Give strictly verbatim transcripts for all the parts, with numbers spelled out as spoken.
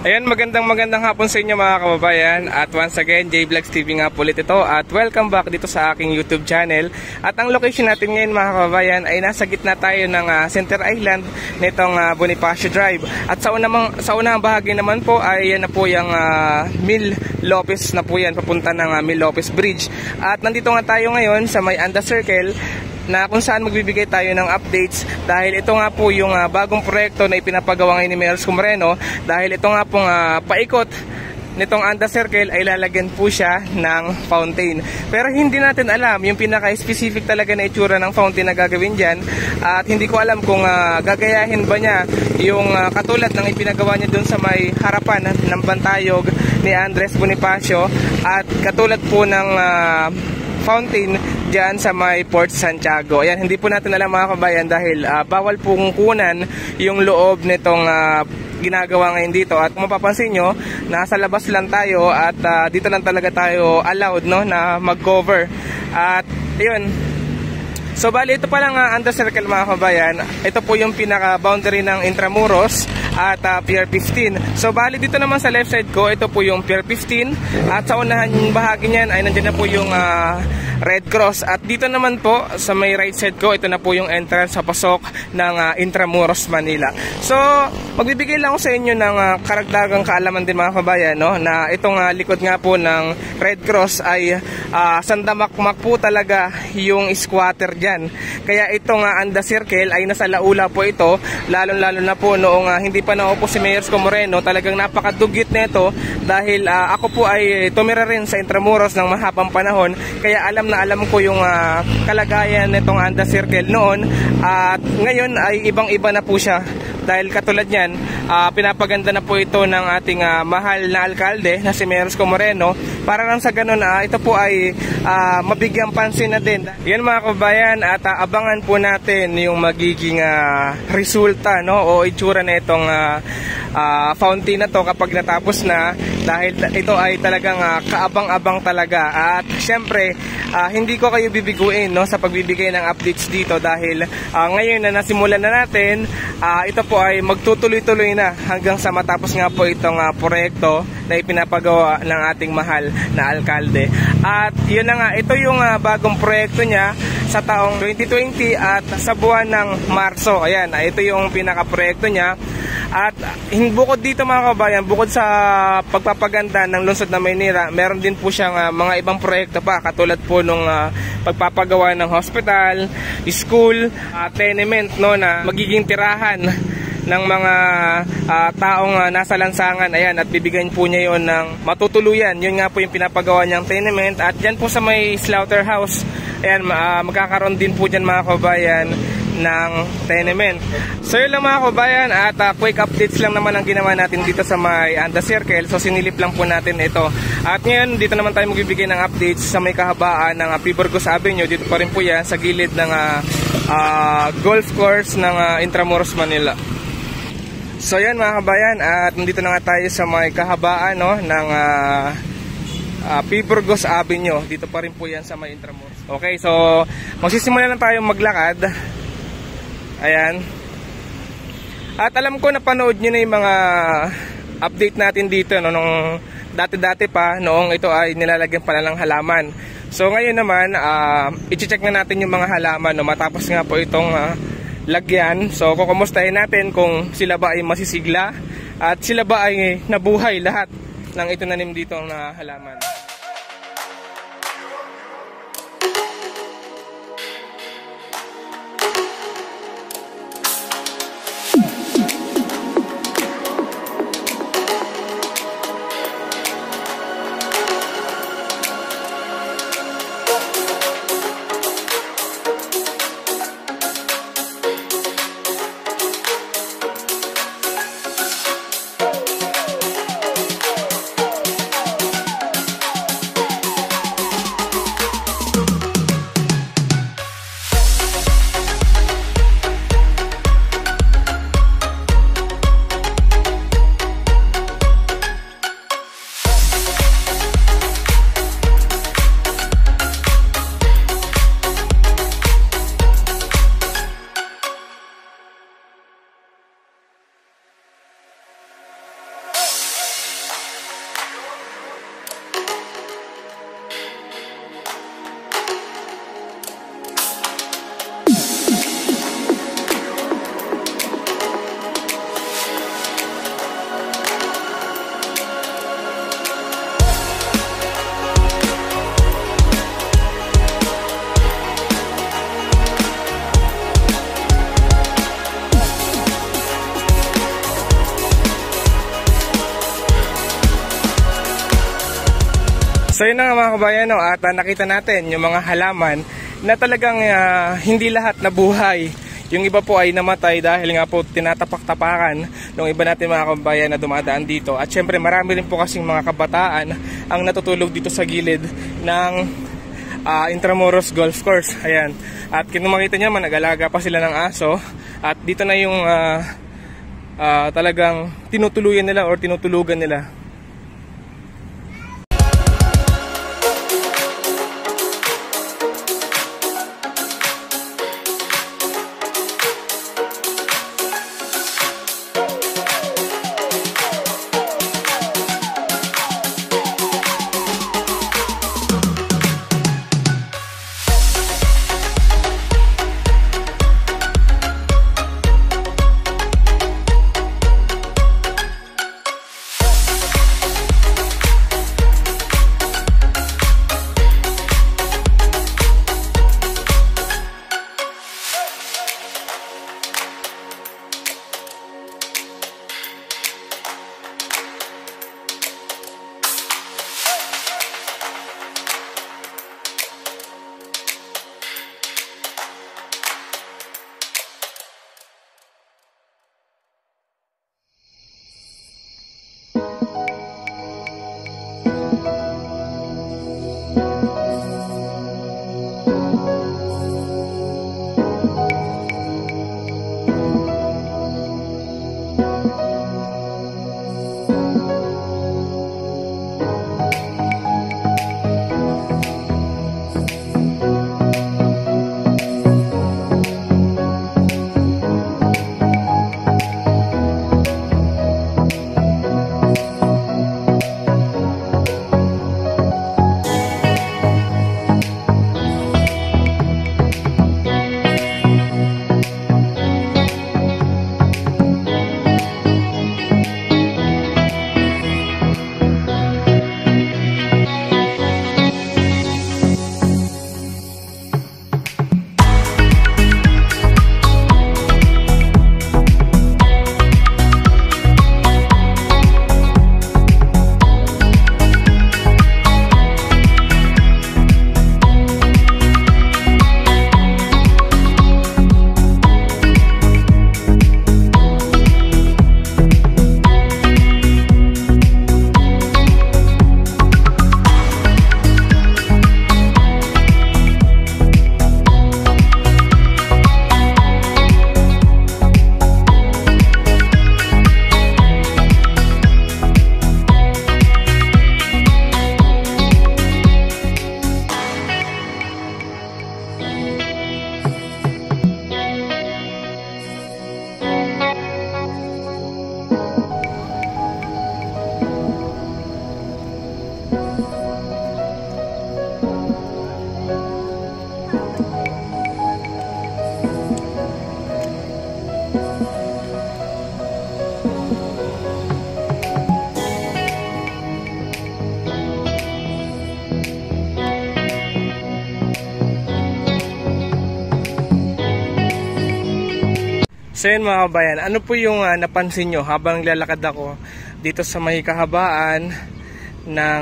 Ayan, magandang magandang hapon sa inyo mga kababayan. At once again, J-Vlogs T V nga po ulit ito. At welcome back dito sa aking YouTube channel. At ang location natin ngayon mga kababayan ay nasa gitna tayo ng uh, Center Island nitong uh, Bonifacio Drive. At sa unang, sa unang bahagi naman po ay yan na po yung uh, Mil Lopez na po yan, papunta ng uh, Mil Lopez Bridge. At nandito nga tayo ngayon sa may Anda Circle, na kung saan magbibigay tayo ng updates dahil ito nga po yung uh, bagong proyekto na ipinapagawa ngayon ni Mayor Isko Moreno. Dahil ito nga pong uh, paikot nitong Anda Circle ay lalagyan po siya ng fountain. Pero hindi natin alam yung pinaka-specific talaga na itsura ng fountain na gagawin dyan. At hindi ko alam kung uh, gagayahin ba niya yung uh, katulad ng ipinagawa niya dun sa may harapan ng Bantayog ni Andres Bonifacio. At katulad po ng uh, fountain dyan sa may Port Santiago. Ayan, hindi po natin alam mga kabayan dahil uh, bawal pong kunan yung loob nitong uh, ginagawa ngayon dito. At kung mapapansin nyo, nasa labas lang tayo at uh, dito lang talaga tayo allowed, no, na mag-cover. At yun, so bali ito pa lang uh, Anda Circle mga kabayan. Ito po yung pinaka-boundary ng Intramuros at uh, Pier fifteen. So bali dito naman sa left side ko, ito po yung Pier fifteen. At sa unahan yung bahagi niyan ay nandiyan na po yung uh, Red Cross. At dito naman po sa may right side ko, ito na po yung entrance sa pasok ng uh, Intramuros, Manila. So magbibigay lang ako sa inyo ng uh, karagdagang kaalaman din mga kabayan, no, na itong uh, likod nga po ng Red Cross ay uh, sandamakmak po talaga yung squatter dyan. Kaya itong uh, Anda Circle ay nasa laula po ito, lalong lalo na po noong uh, hindi pa naupo si Mayor Isko Moreno. Talagang napakadugit nito dahil uh, ako po ay tumira rin sa Intramuros ng mahabang panahon. Kaya alam na alam ko yung uh, kalagayan nitong Anda Circle noon. At uh, ngayon ay ibang-iba na po siya. Dahil katulad niyan, uh, pinapaganda na po ito ng ating uh, mahal na alkalde na si Mayor Isko Moreno. Para lang sa ganun, uh, ito po ay uh, mabigyang pansin na din. Yan mga kabayan, at uh, abangan po natin yung magiging uh, resulta, no, o itsura na itong uh, uh, fountain na to kapag natapos na. Dahil ito ay talagang uh, kaabang-abang talaga. At syempre, uh, hindi ko kayo bibiguin, no, sa pagbibigay ng updates dito. Dahil uh, ngayon na nasimulan na natin, uh, ito po ay magtutuloy-tuloy na hanggang sa matapos nga po itong uh, proyekto na ipinapagawa ng ating mahal na alkalde. At yun na nga, ito yung uh, bagong proyekto niya sa taong twenty twenty at sa buwan ng Marso. Ayan, ito yung pinaka-proyekto niya. At bukod dito mga kabayan, bukod sa pagpapaganda ng lungsod ng Maynila, meron din po siyang uh, mga ibang proyekto pa, katulad po nung uh, pagpapagawa ng hospital, school, uh, tenement, no, na magiging tirahan ng mga uh, taong uh, nasa lansangan. Ayan, at bibigyan po niya yon ng matutuluyan. Yun nga po yung pinapagawa niyang tenement. At dyan po sa may slaughterhouse, ayan, uh, magkakaroon din po dyan mga kabayan ng tenement. So yun lang mga kabayan, at uh, quick updates lang naman ang ginawa natin dito sa may Anda Circle. So sinilip lang po natin ito. At ngayon dito naman tayo magbibigay ng updates sa may kahabaan ng uh, P. Burgos Avenue. Dito pa rin po yan sa gilid ng uh, uh, golf course ng uh, Intramuros, Manila. So yan mga kabayan, at nandito na nga tayo sa may kahabaan, no, ng uh, uh, P. Burgos Avenue. Dito pa rin po yan sa may Intramuros. Okay, so magsisimula lang tayo maglakad. Ayan. At alam ko napanood nyo na yung mga update natin dito, no, nung dati-dati pa, noong ito ay nilalagyan pala ng halaman. So ngayon naman, uh, i-check na natin yung mga halaman, no, matapos nga po itong uh, lagyan. So kukumustahin natin kung sila ba ay masisigla at sila ba ay nabuhay lahat ng itinanim dito na halaman. So yun na nga mga kabayan, no? At uh, nakita natin yung mga halaman na talagang uh, hindi lahat nabuhay. Yung iba po ay namatay dahil nga po tinatapak-tapakan ng iba natin mga kabayan na dumadaan dito. At syempre marami rin po kasing mga kabataan ang natutulog dito sa gilid ng uh, Intramuros Golf Course. Ayan. At kung makita nyo man, nag-alaga pa sila ng aso. At dito na yung uh, uh, talagang tinutuluyan nila or tinutulugan nila. So yun mga kabayan, ano po yung uh, napansin nyo habang naglalakad ako dito sa may kahabaan ng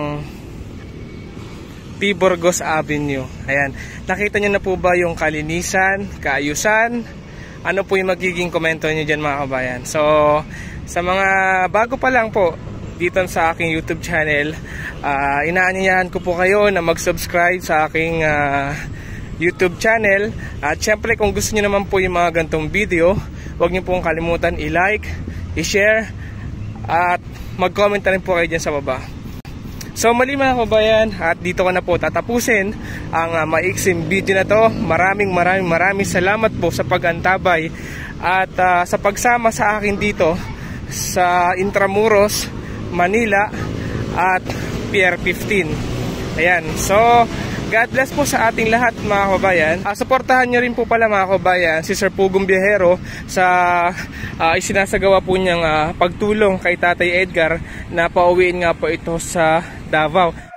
P. Burgos Avenue. Ayan, nakita nyo na po ba yung kalinisan, kaayusan? Ano po yung magiging komento nyo dyan mga kabayan? So sa mga bago pa lang po dito sa aking YouTube channel, uh, inaanyayahan ko po kayo na mag-subscribe sa aking uh, YouTube channel. At syempre kung gusto nyo naman po yung mga gantong video, huwag nyo pong kalimutan i-like, i-share, at mag-comment na rin po kayo dyan sa baba. So mali mga kabayan, at dito ko na po tatapusin ang uh, maiksing video na to. Maraming maraming maraming salamat po sa pag-antabay at uh, sa pagsama sa akin dito sa Intramuros, Manila at Pier fifteen. Ayan, so God bless po sa ating lahat mga kabayan. Uh, suportahan nyo rin po pala mga kabayan si Sir Pugong Biyahero sa uh, isinasagawa po niyang uh, pagtulong kay Tatay Edgar na pauwiin nga po ito sa Davao.